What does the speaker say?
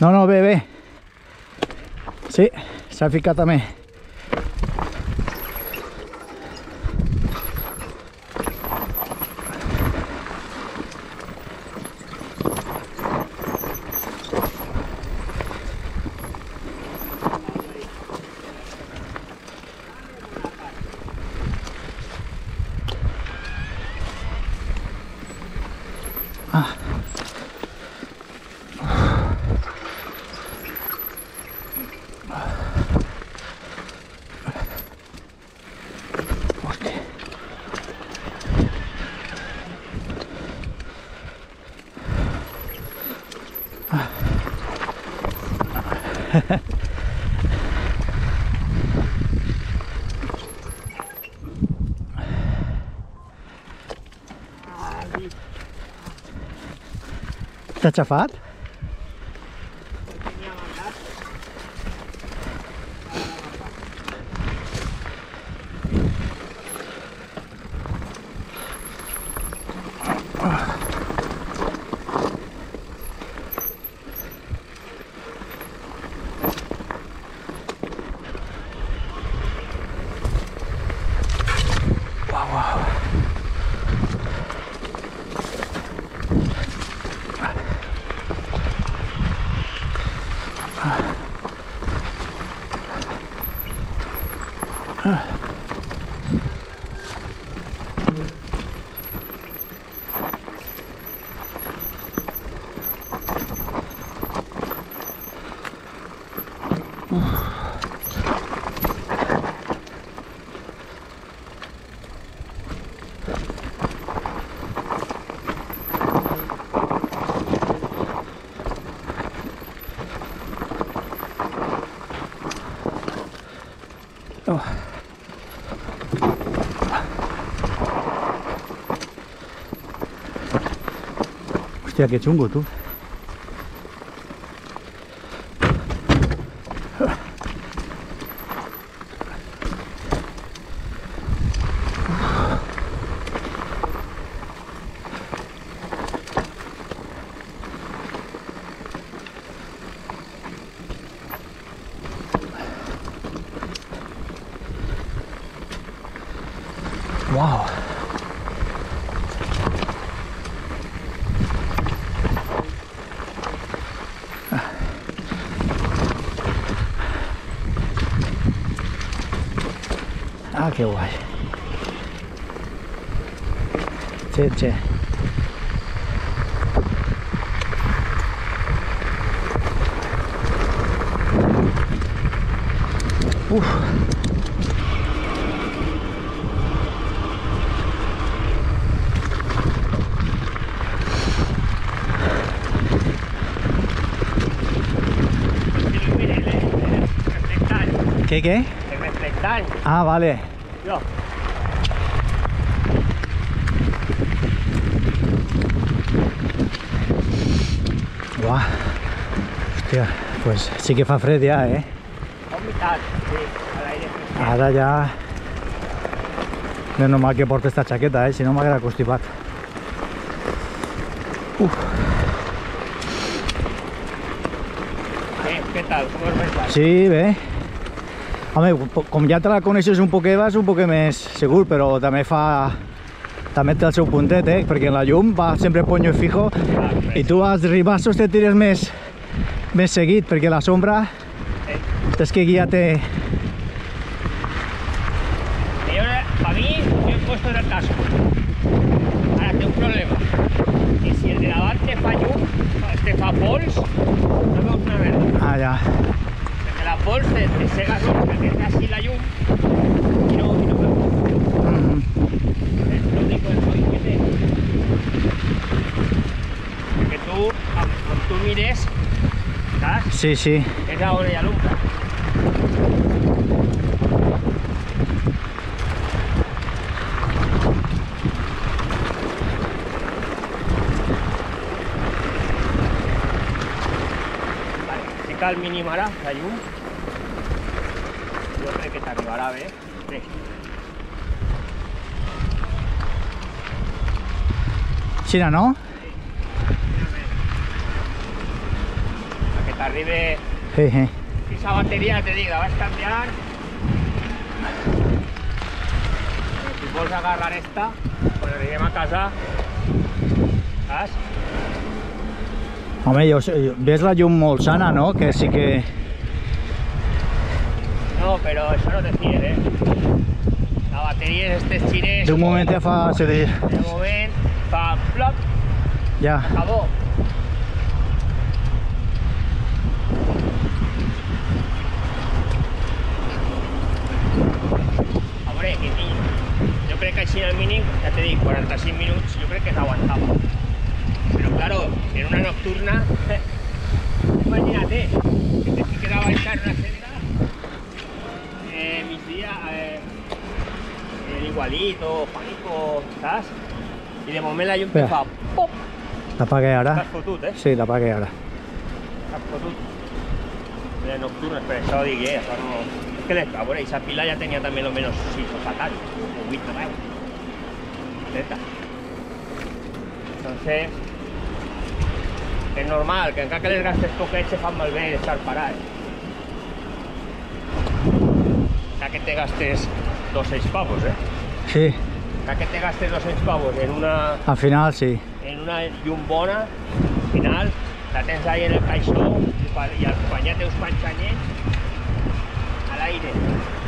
No, no, ve, ve. Sí, s'ha ficat també. Ah. T'ha xafat? Oh. Hostia, qué chungo, tú. Wow. Ah, qué guay. Che, che. Uf. ¿Qué, qué? El reflectar. Ah, vale. Yo. Guau. Hostia, pues sí que fa fred ya, ¿eh? Vomitar, sí, al aire fresco. Ara ja... No és normal que porti esta chaqueta, si no m'haguera constipat. ¿Qué tal? ¿Cómo es verdad? Sí, bé. Home, com ja te la coneixes un poquet, vas un poquet més segur, però també fa... També té el seu puntet, perquè en la llum va sempre puño fijo i tu als ribassos te tires més seguit, perquè la sombra és que guíate. Para mí, yo he puesto en el casco. Ahora tengo un problema. Y si el de davant te fa llum, te fa pols, no veus una merda. Ah, ja. Perquè la pols te cega l'ull, perquè és així la llum i no veus. És l'únic error que té. Perquè tu, quan tu mires, saps? Sí, sí. És on hi ha l'ombra. El mínim ara, la llum, jo crec que t'arribarà bé. Sí. Xina, no? Que arribe... Sí, sí. I esa bateria, te dic, la vas canviar. Si vols agarrar esta, quan arribem a casa, saps? Home, ves la llum molt sana, no? Que sí que... No, però això no te fies, La bateria és estes xines... De un moment ja fa... De moment fa plop, Ja. acabó. A veure, jo crec que així al mínim, ja t'he dit, 45 minuts, jo crec que s'aguantava. Però claro, en una nocturna, imagínate, que te fiques a baixar una senda, migdia, el Igualito, Pánico, saps? I de moment la llum te fa pop! L'apague ara? T'has fotut, Sí, l'apague ara. T'has fotut. De nocturnes, per això ho dic, això no... És que, a veure, aquesta pila ja tenia també almenys 6 o 7 anys, o 8 de anys. Neta. Entonces, es normal, que encara que les gastes poquet se fan malbé d'estar parat. Encara que te gastes 200 pavos, Sí, Encara que te gastes 200 pavos en una... al final sí. En una llum bona, al final la tens ahí en el caixó i acompanyat dels panxanyets a l'aire.